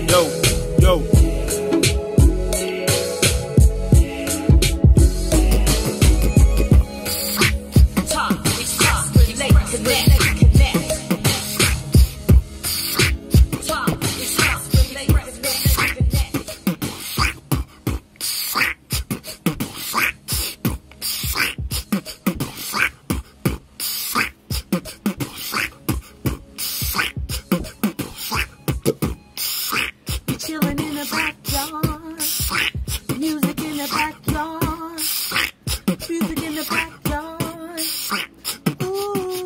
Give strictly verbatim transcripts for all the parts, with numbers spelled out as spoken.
Yo, yo. Chilling in the backyard, music in the backyard, music in the backyard. Ooh,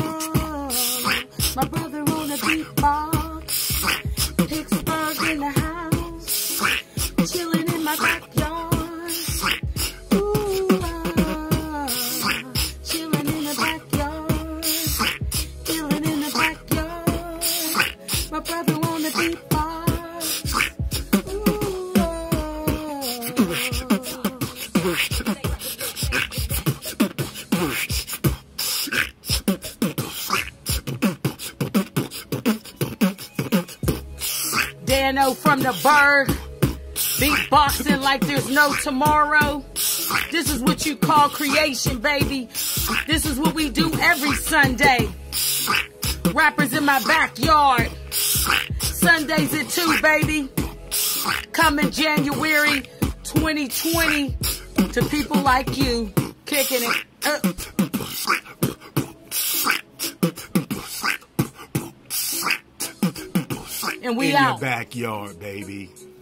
my brother on the beatbox, Pittsburgh in the house, chilling in my backyard. Ooh, chilling in the backyard, chilling in the backyard. My brother on the beatbox. DANO from the BURG, beatboxing like there's no tomorrow. This is what you call creation, baby. This is what we do every Sunday. Rappers in my backyard. Sundays at two, baby. Coming January twenty twenty to people like you, kicking it up. And we in out. your backyard, baby.